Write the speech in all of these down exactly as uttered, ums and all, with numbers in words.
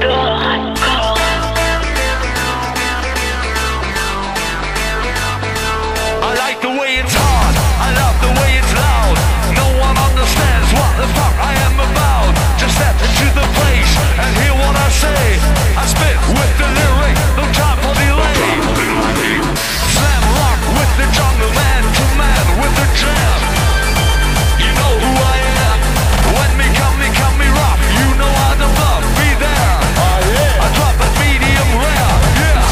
I like the way it's hard, I love the way it's loud. No one understands what the fuck I am about. Just step into the place and hear what I say. I spit with the lyric, no time for delay. Slam rock with the jungle, man to man with the jam. You know who I am. When me come, me come, me rock. You know how to bluff, be there. Oh yeah. I drop a medium rare, yeah.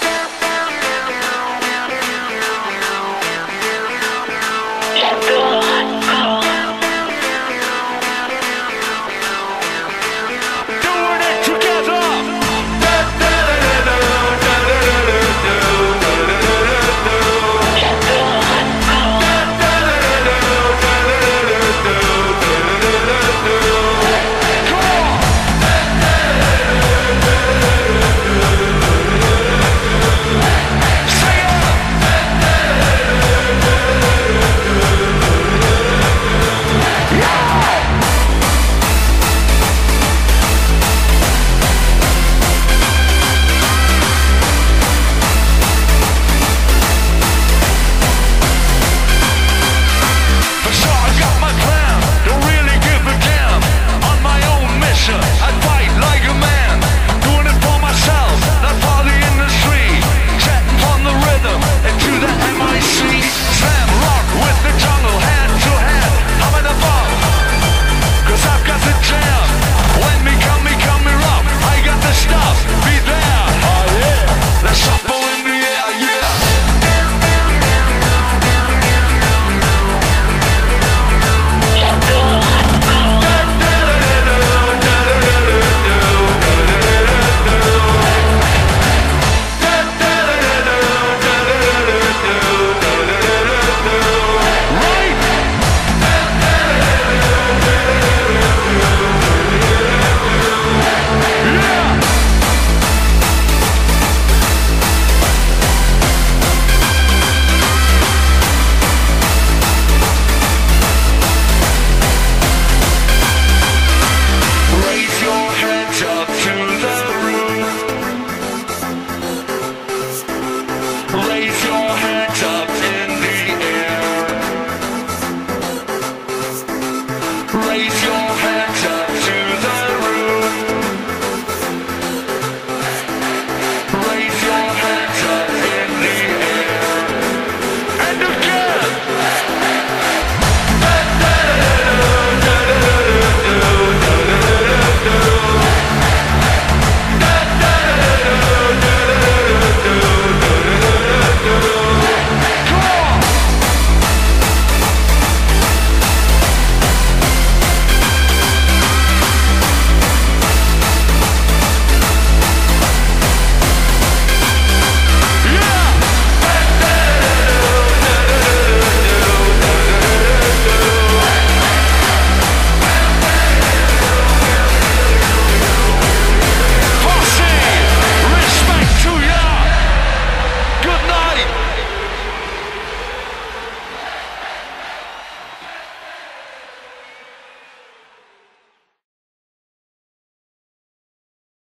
Doing it together. For sure, I got my plan. Don't really give a damn. On my own mission, I fight like a man. Doing it for myself, not for the industry. Chatting from the rhythm into the M I C. Slam rock with the jungle, hand to hand. I'm in above, cause I've got the jam. When me come, me come, me rock. I got the stuff, be there. Oh yeah. Let's shuffle in the air, yeah. Raise your hands up to the roof. Raise your hands up in the air. Raise your